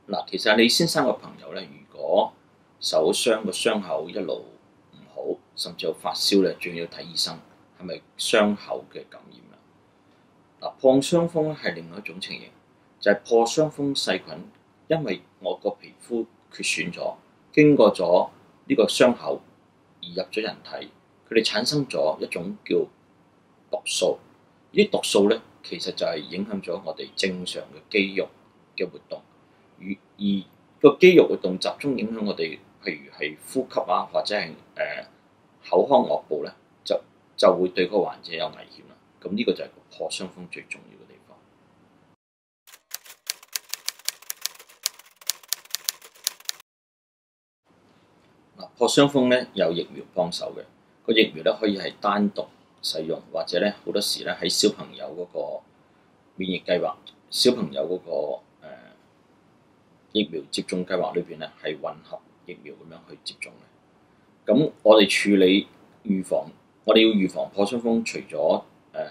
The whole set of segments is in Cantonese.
嗱，其實李先生個朋友咧，如果受傷個傷口一路唔好，甚至有發燒咧，仲要睇醫生，係咪傷口嘅感染啦？嗱，破傷風咧係另外一種情形，就係破傷風細菌因為我個皮膚缺損咗，經過咗呢個傷口而入咗人體，佢哋產生咗一種叫毒素。呢啲毒素咧，其實就係影響咗我哋正常嘅肌肉嘅活動，而個肌肉活動集中影響我哋，譬如係呼吸啊，或者係口腔腭部咧，就會對個患者有危險啦。咁呢個就係破傷風最重要嘅地方。嗱，破傷風咧有疫苗幫手嘅，個疫苗咧可以係單獨使用，或者咧好多時咧喺小朋友嗰個免疫計劃、小朋友嗰疫苗接種計劃裏邊咧係混合疫苗咁樣去接種嘅。咁我哋處理預防，我哋要預防破傷風，除咗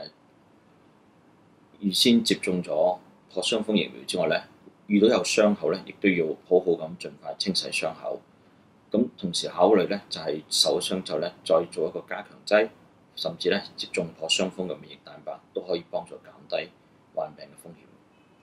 預先接種咗破傷風疫苗之外咧，遇到有傷口咧，亦都要好好咁盡快清洗傷口。咁同時考慮咧，就係受傷之後咧，再做一個加強劑，甚至咧接種破傷風嘅免疫蛋白，都可以幫助減低患病嘅風險。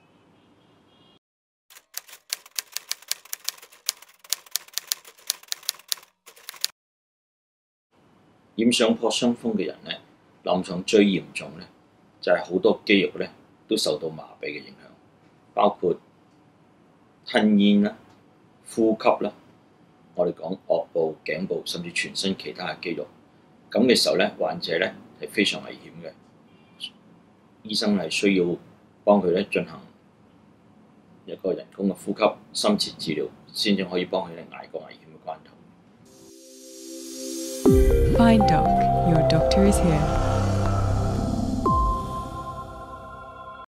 染上破傷風嘅人咧，臨床最嚴重咧，就係好多肌肉咧都受到麻痹嘅影響，包括吞咽啦、呼吸啦，我哋講腭部、頸部，甚至全身其他嘅肌肉。咁嘅時候咧，患者咧係非常危險嘅，醫生係需要幫佢咧進行一個人工嘅呼吸、深切治療，先至可以幫佢哋捱過危險嘅關頭。 Find Doc, your doctor is here.